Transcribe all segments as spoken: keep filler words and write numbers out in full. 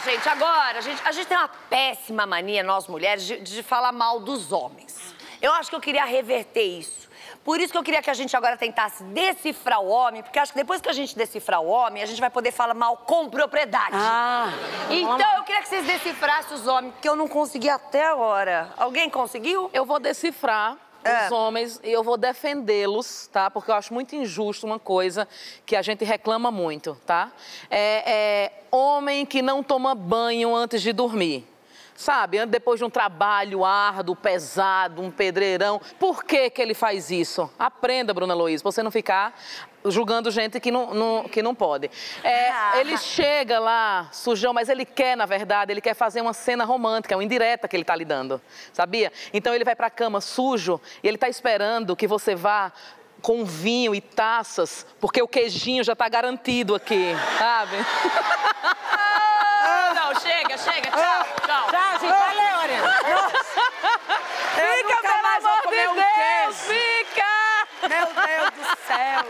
gente, agora, a gente, a gente tem uma péssima mania, nós mulheres, de, de falar mal dos homens. Eu acho que eu queria reverter isso. Por isso que eu queria que a gente agora tentasse decifrar o homem, porque acho que depois que a gente decifrar o homem, a gente vai poder falar mal com propriedade. Ah, então eu queria que vocês decifrassem os homens, porque eu não consegui até agora. Alguém conseguiu? Eu vou decifrar É. os homens e eu vou defendê-los, tá? Porque eu acho muito injusto uma coisa que a gente reclama muito, tá? É, é homem que não toma banho antes de dormir. Sabe, depois de um trabalho árduo, pesado, um pedreirão. Por que que ele faz isso? Aprenda, Bruna Luiz, pra você não ficar julgando gente que não, não, que não pode. É, Ah. Ele chega lá, sujão, mas ele quer, na verdade, ele quer fazer uma cena romântica, uma indireta que ele tá lhe dando, sabia? Então ele vai pra cama sujo e ele tá esperando que você vá com vinho e taças, porque o queijinho já tá garantido aqui, sabe? Não, chega, chega, tchau, tchau. Tchau, gente, valeu, Oriana. Fica, nunca pelo mais vou amor comer de um Deus, queijo. fica! Meu Deus do céu.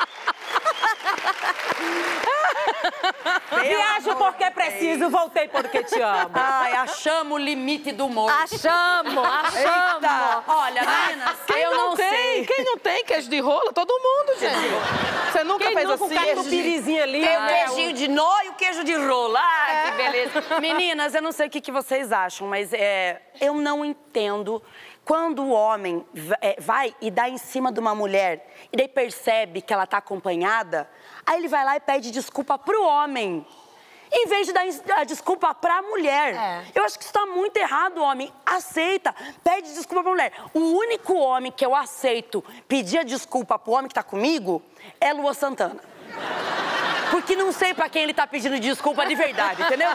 Viajo porque preciso, voltei porque te amo. Ai, achamos o limite do humor. Achamos, achamos. Eita. Olha, meninas, Quem eu não, não tem? sei. Quem não tem queijo de rola? Todo mundo, gente. Você nunca Quem fez nunca assim? um catupiryzinho ali, Tem o né? queijinho de nó e o queijo de rola. Ah, que beleza. Meninas, eu não sei o que, que vocês acham, mas é, eu não entendo quando o homem va- é, vai e dá em cima de uma mulher e daí percebe que ela tá acompanhada, aí ele vai lá e pede desculpa pro homem, em vez de dar ins- a desculpa pra mulher. É. Eu acho que isso tá muito errado, homem. Aceita, pede desculpa pra mulher. O único homem que eu aceito pedir a desculpa pro homem que tá comigo é Lua Santana. Porque não sei pra quem ele tá pedindo desculpa de verdade, entendeu?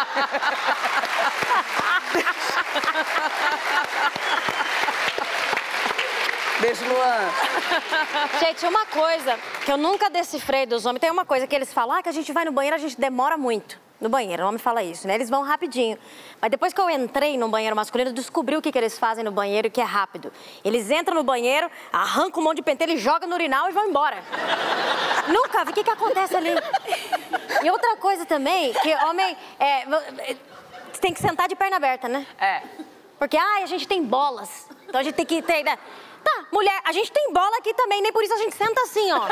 Beijo, Luan. Gente, uma coisa que eu nunca decifrei dos homens, tem uma coisa que eles falam, ah, que a gente vai no banheiro, a gente demora muito no banheiro. O homem fala isso, né? Eles vão rapidinho. Mas depois que eu entrei no banheiro masculino, eu descobri o que, que eles fazem no banheiro, que é rápido. Eles entram no banheiro, arrancam um monte de pentelho, jogam no urinal e vão embora. Nunca vi o que, que acontece ali. E outra coisa também, que homem, é, você tem que sentar de perna aberta, né? É. Porque, ah, a gente tem bolas. Então a gente tem que treinar. Tá, mulher, a gente tem bola aqui também, nem por isso a gente senta assim, ó.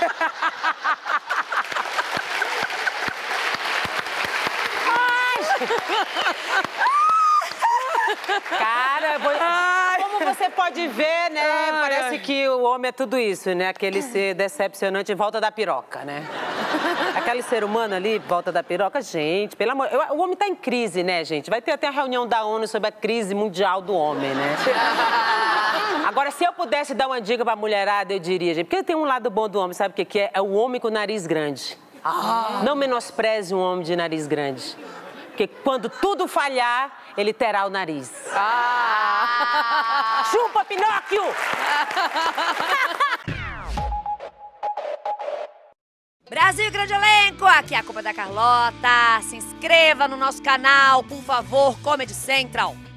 Cara, vou- como você pode ver, né? Ai, Parece ai. que o homem é tudo isso, né? Aquele ser decepcionante em volta da piroca, né? Aquele ser humano ali, em volta da piroca, gente, pelo amor... eu- O homem tá em crise, né, gente? Vai ter até a reunião da ONU sobre a crise mundial do homem, né? Agora, se eu pudesse dar uma dica pra mulherada, eu diria, gente, porque tem um lado bom do homem, sabe o que que é? É o homem com o nariz grande. Não menospreze um homem de nariz grande. Porque quando tudo falhar, ele terá o nariz. Ah. Chupa, Pinóquio! Brasil, grande elenco! Aqui é a Copa da Carlota. Se inscreva no nosso canal, por favor, Comedy Central.